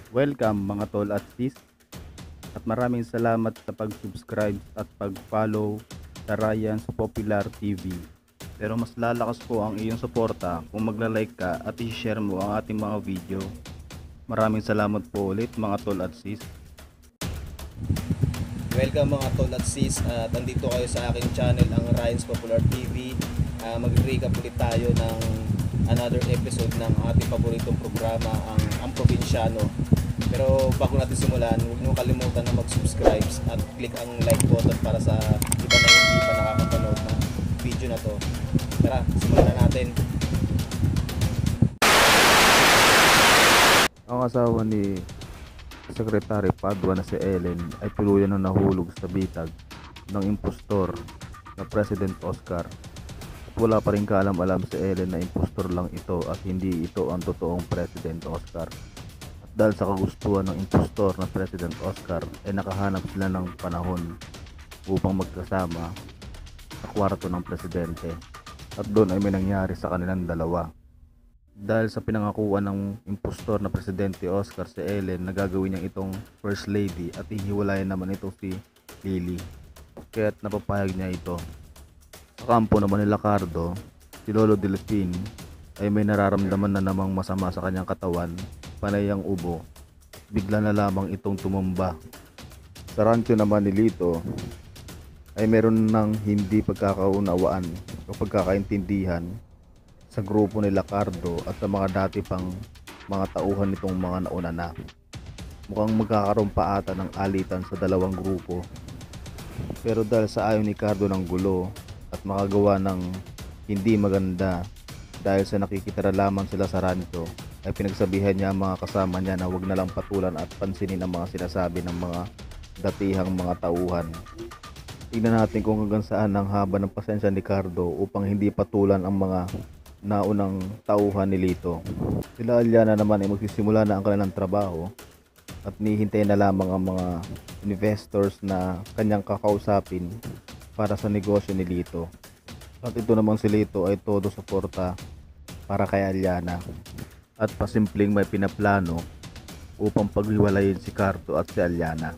Welcome mga tol at sis, at maraming salamat sa pag-subscribe at pag-follow sa Ryan's Popular TV. Pero mas lalakas po ang iyong suporta kung magla-like ka at i-share mo ang ating mga video. Maraming salamat po ulit mga tol at sis. Welcome mga tol at sis, at andito kayo sa aking channel, ang Ryan's Popular TV. Mag-recap ulit tayo ng another episode ng ating paboritong programa, ang Probinsyano. Pero bago natin simulan, huwag niyo kalimutan na mag-subscribe at click ang like button para sa iba na hindi pa nakakapanood ng video na to. Tara, simulan na natin. Ang asawa ni Secretary Padua na si Ellen ay tuluyan na nahulog sa bitag ng impostor na President Oscar. At wala pa rin kaalam-alam si Ellen na impostor lang ito at hindi ito ang totoong President Oscar. At dahil sa kagustuhan ng impostor na President Oscar ay nakahanap sila ng panahon upang magkasama sa kwarto ng presidente. At doon ay may nangyari sa kanilang dalawa. Dahil sa pinangakuan ng impostor na Presidente Oscar si Ellen na gagawin niyang itong First Lady at ihiwalayan naman ito si Lily, kaya't napapayag niya ito. Sa kampo naman nila Cardo, si Delfin ay may nararamdaman na namang masama sa kanyang katawan, panay ang ubo. Bigla na lamang itong tumumba. Sa rancho naman ni Lito ay meron ng hindi pagkakaunawaan o pagkakaintindihan sa grupo nila Cardo at sa mga dati pang mga tauhan nitong mga nauna na. Mukhang magkakaroon pa ata ng alitan sa dalawang grupo. Pero dahil sa ayaw ni Cardo ng gulo at makagawa ng hindi maganda dahil sa nakikitira lamang sila sa rancho, ay pinagsabihan niya ang mga kasama niya na huwag na lang patulan at pansinin ang mga sinasabi ng mga datihang mga tauhan. Tingnan natin kung hanggang saan ang haba ng pasensya ni Cardo upang hindi patulan ang mga naunang tauhan ni Lito. Sila Alyana naman ay magsisimula na ang kanilang trabaho at nihintay na lamang ang mga investors na kanyang kakausapin para sa negosyo ni Lito. At ito namang si Lito ay todo suporta para kay Alyana at pasimpleng may pinaplano upang paghiwalayin si Cardo at si Alyana.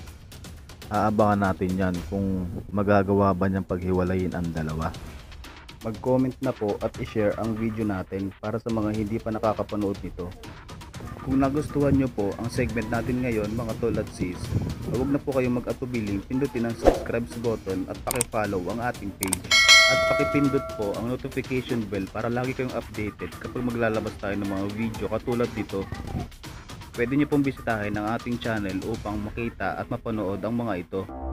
Aabangan natin yan kung magagawa ba niyang paghiwalayin ang dalawa. Mag-comment na po at i-share ang video natin para sa mga hindi pa nakakapanood nito. Kung nagustuhan nyo po ang segment natin ngayon mga tol at sis, huwag na po kayong mag-atubiling pindutin ang subscribe button at paki-follow ang ating page. At pakipindot po ang notification bell para lagi kayong updated kapag maglalabas tayo ng mga video katulad dito. Pwede nyo pong bisitahin ang ating channel upang makita at mapanood ang mga ito.